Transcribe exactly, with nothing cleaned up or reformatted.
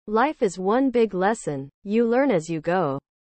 Life is one big lesson. You learn as you go.